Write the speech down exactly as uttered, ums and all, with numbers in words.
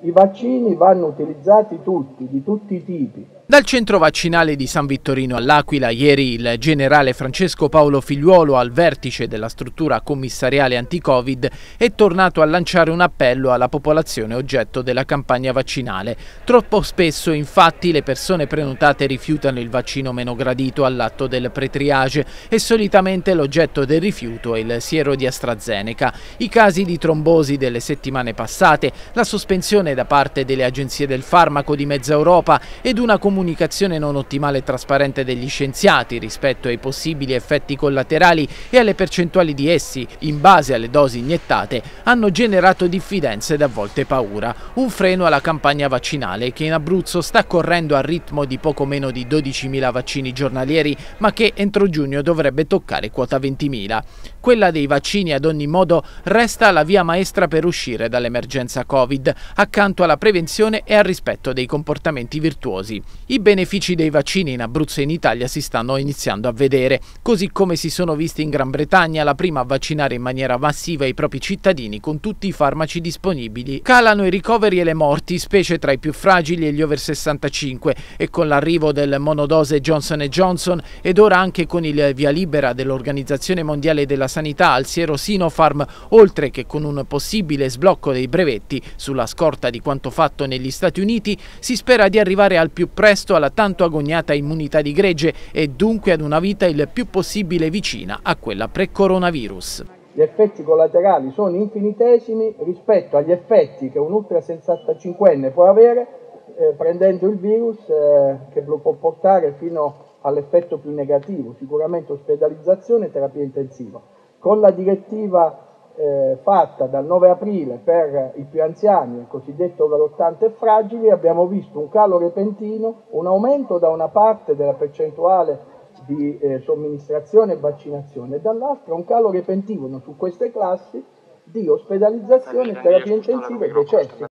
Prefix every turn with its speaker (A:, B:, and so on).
A: I vaccini vanno utilizzati tutti, di tutti i tipi.
B: Dal centro vaccinale di San Vittorino all'Aquila, ieri il generale Francesco Paolo Figliuolo, al vertice della struttura commissariale anti-Covid, è tornato a lanciare un appello alla popolazione oggetto della campagna vaccinale. Troppo spesso, infatti, le persone prenotate rifiutano il vaccino meno gradito all'atto del pre-triage e solitamente l'oggetto del rifiuto è il siero di AstraZeneca. I casi di trombosi delle settimane passate, la sospensione da parte delle agenzie del farmaco di mezza Europa ed una comunicazione comunicazione non ottimale e trasparente degli scienziati rispetto ai possibili effetti collaterali e alle percentuali di essi in base alle dosi iniettate hanno generato diffidenza ed a volte paura. Un freno alla campagna vaccinale che in Abruzzo sta correndo a ritmo di poco meno di dodicimila vaccini giornalieri, ma che entro giugno dovrebbe toccare quota ventimila. Quella dei vaccini ad ogni modo resta la via maestra per uscire dall'emergenza Covid, accanto alla prevenzione e al rispetto dei comportamenti virtuosi. I benefici dei vaccini in Abruzzo e in Italia si stanno iniziando a vedere, così come si sono visti in Gran Bretagna, la prima a vaccinare in maniera massiva i propri cittadini con tutti i farmaci disponibili. Calano i ricoveri e le morti, specie tra i più fragili e gli over sessantacinque, e con l'arrivo del monodose Johnson and Johnson ed ora anche con il via libera dell'Organizzazione Mondiale della Sanità al siero Sinopharm, oltre che con un possibile sblocco dei brevetti sulla scorta di quanto fatto negli Stati Uniti, si spera di arrivare al più presto alla tanto agognata immunità di gregge e dunque ad una vita il più possibile vicina a quella pre-coronavirus.
A: Gli effetti collaterali sono infinitesimi rispetto agli effetti che un ultra sessantacinquenne può avere eh, prendendo il virus, eh, che lo può portare fino all'effetto più negativo, sicuramente ospedalizzazione e terapia intensiva. Con la direttiva Eh, fatta dal nove aprile per i più anziani, il cosiddetto over ottanta e fragili, abbiamo visto un calo repentino, un aumento da una parte della percentuale di eh, somministrazione e vaccinazione e dall'altra un calo repentino su queste classi di ospedalizzazione, terapia intensiva e decessi.